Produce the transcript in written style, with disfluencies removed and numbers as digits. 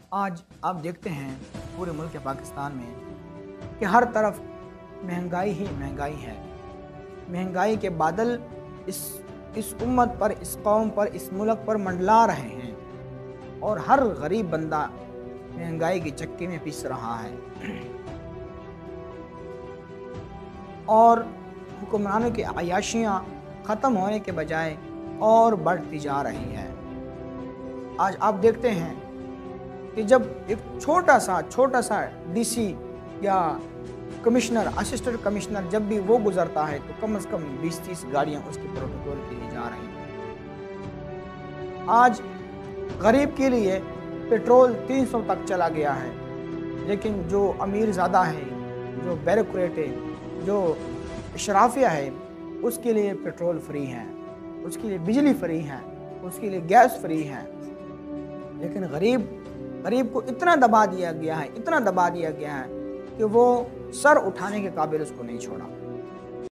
आज आप देखते हैं पूरे मुल्क पाकिस्तान में कि हर तरफ महंगाई ही महंगाई है। महंगाई के बादल इस इस उम्मत पर, इस कौम पर, इस मुल्क पर मंडला रहे हैं और हर गरीब बंदा महंगाई की चक्की में पिस रहा है और हुक्मरानों की अय्याशियाँ ख़त्म होने के बजाय और बढ़ती जा रही है। आज आप देखते हैं कि जब एक छोटा सा डीसी या कमिश्नर, असिस्टेंट कमिश्नर जब भी वो गुजरता है तो कम से कम 20-30 गाड़ियां उसके प्रोटोकॉल के लिए जा रही हैं। आज गरीब के लिए पेट्रोल 300 तक चला गया है, लेकिन जो अमीर ज़्यादा है, जो ब्यूरोक्रेट है, जो इशराफिया है, उसके लिए पेट्रोल फ्री है, उसके लिए बिजली फ्री है, उसके लिए गैस फ्री है। लेकिन गरीब को इतना दबा दिया गया है कि वो सर उठाने के काबिल उसको नहीं छोड़ा।